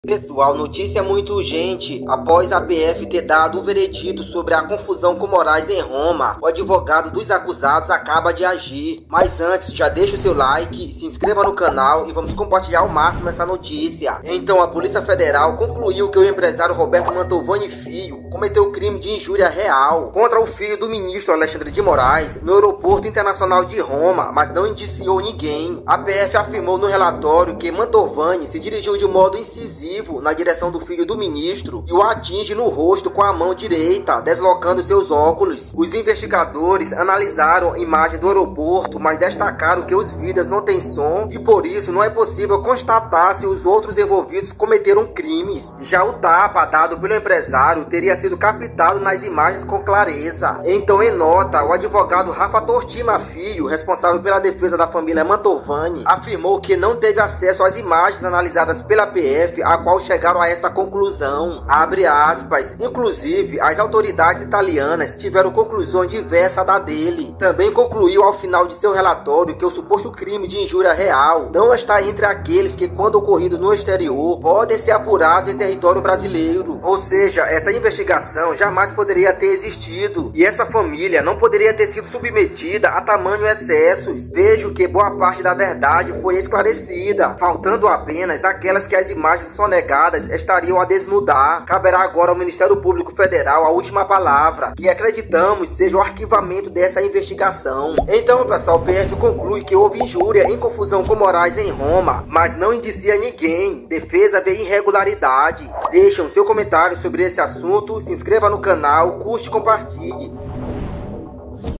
Pessoal, notícia muito urgente. Após a PF ter dado o veredito sobre a confusão com Moraes em Roma, o advogado dos acusados acaba de agir. Mas antes, já deixa o seu like, se inscreva no canal e vamos compartilhar ao máximo essa notícia. Então, a Polícia Federal concluiu que o empresário Roberto Mantovani Filho cometeu crime de injúria real contra o filho do ministro Alexandre de Moraes no Aeroporto Internacional de Roma, mas não indiciou ninguém. A PF afirmou no relatório que Mantovani se dirigiu de modo incisivo na direção do filho do ministro e o atinge no rosto com a mão direita, deslocando seus óculos. Os investigadores analisaram a imagem do aeroporto, mas destacaram que os vídeos não têm som e por isso não é possível constatar se os outros envolvidos cometeram crimes. Já o tapa dado pelo empresário teria sido captado nas imagens com clareza. Então, em nota, o advogado Rafa Tortima Filho, responsável pela defesa da família Mantovani, afirmou que não teve acesso às imagens analisadas pela PF, a qual chegaram a essa conclusão. Abre aspas. Inclusive, as autoridades italianas tiveram conclusões diversas da dele. Também concluiu ao final de seu relatório que o suposto crime de injúria real não está entre aqueles que, quando ocorridos no exterior, podem ser apurados em território brasileiro. Ou seja, essa investigação jamais poderia ter existido e essa família não poderia ter sido submetida a tamanho excessos. Vejo que boa parte da verdade foi esclarecida, faltando apenas aquelas que as imagens sonegadas estariam a desnudar. Caberá agora ao Ministério Público Federal a última palavra, que acreditamos seja o arquivamento dessa investigação. Então, pessoal, o PF conclui que houve injúria em confusão com Moraes em Roma, mas não indicia ninguém. Defesa vê irregularidades. Deixem seu comentário sobre esse assunto, se inscreva no canal, curte e compartilhe.